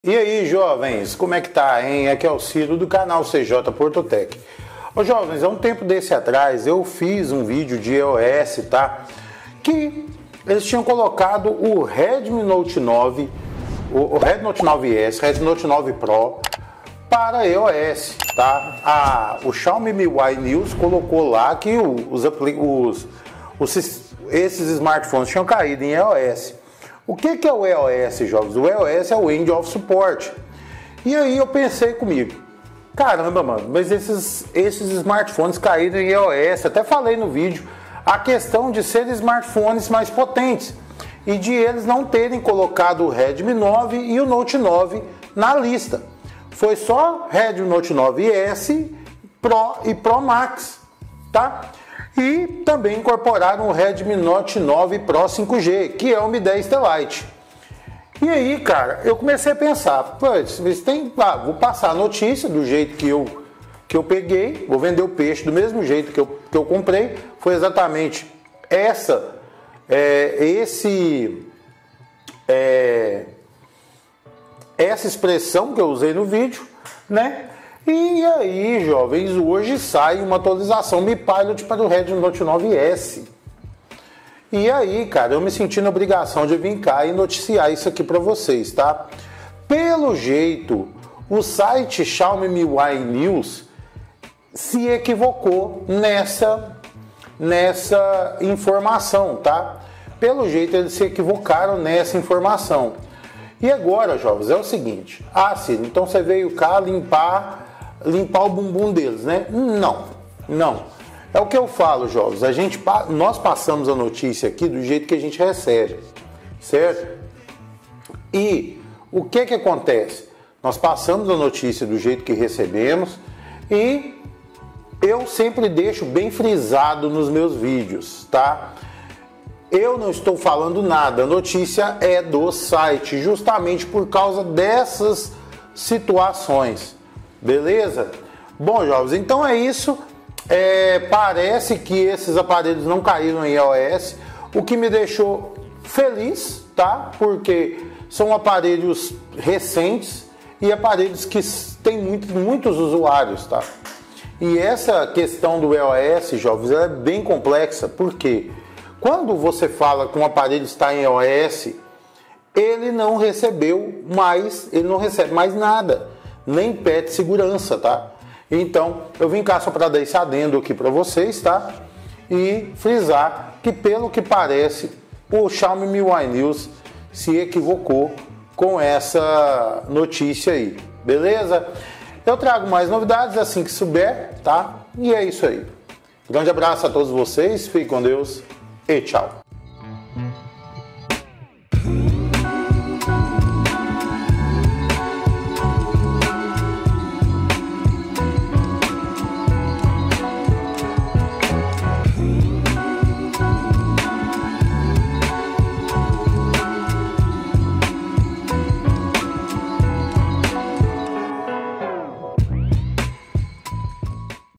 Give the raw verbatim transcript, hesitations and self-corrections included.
E aí, jovens, como é que tá, hein? Aqui é o Ciro do canal C J Portotec. Ô, jovens, há um tempo desse atrás eu fiz um vídeo de iOS, tá? Que eles tinham colocado o Redmi Note nove, o, o Redmi Note nove S, Redmi Note nove Pro para iOS, tá? A, o Xiaomi M I U I News colocou lá que o, os, os, os, esses smartphones tinham caído em iOS. O que, que é o iOS, jovens? O iOS é o End of Support. E aí eu pensei comigo, caramba, mano, mas esses, esses smartphones caíram em iOS. Até falei no vídeo a questão de serem smartphones mais potentes e de eles não terem colocado o Redmi nove e o Note nove na lista. Foi só Redmi Note nove S, Pro e Pro Max, tá? E também incorporaram o Redmi Note nove Pro cinco G, que é o Mi dez Lite. E aí, cara, eu comecei a pensar, pois, tem, ah, vou passar a notícia do jeito que eu, que eu peguei, vou vender o peixe do mesmo jeito que eu, que eu comprei. Foi exatamente essa, é, esse, é, essa expressão que eu usei no vídeo, né? E aí, jovens, hoje sai uma atualização Mi Pilot para o Redmi Note nove S. E aí, cara, eu me senti na obrigação de vir cá e noticiar isso aqui para vocês, tá? Pelo jeito, o site Xiaomi M I U I News se equivocou nessa, nessa informação, tá? Pelo jeito, eles se equivocaram nessa informação. E agora, jovens, é o seguinte. Ah, Ciro, então você veio cá limpar... limpar o bumbum deles, né? Não, não. É o que eu falo, jovens. A gente, nós passamos a notícia aqui do jeito que a gente recebe, certo? E o que que acontece? Nós passamos a notícia do jeito que recebemos e eu sempre deixo bem frisado nos meus vídeos, tá? Eu não estou falando nada, a notícia é do site, justamente por causa dessas situações. Beleza? Bom, jovens, então é isso. É, parece que esses aparelhos não caíram em iOS, o que me deixou feliz, tá? Porque são aparelhos recentes e aparelhos que têm muito, muitos usuários, tá? E essa questão do iOS, jovens, é bem complexa, porque quando você fala que um aparelho está em iOS, ele não recebeu mais, ele não recebe mais nada. Nem pede segurança, tá? Então, eu vim cá só para dar esse adendo aqui para vocês, tá? E frisar que, pelo que parece, o Xiaomi M I U I News se equivocou com essa notícia aí, beleza? Eu trago mais novidades assim que souber, tá? E é isso aí. Grande abraço a todos vocês, fiquem com Deus e tchau!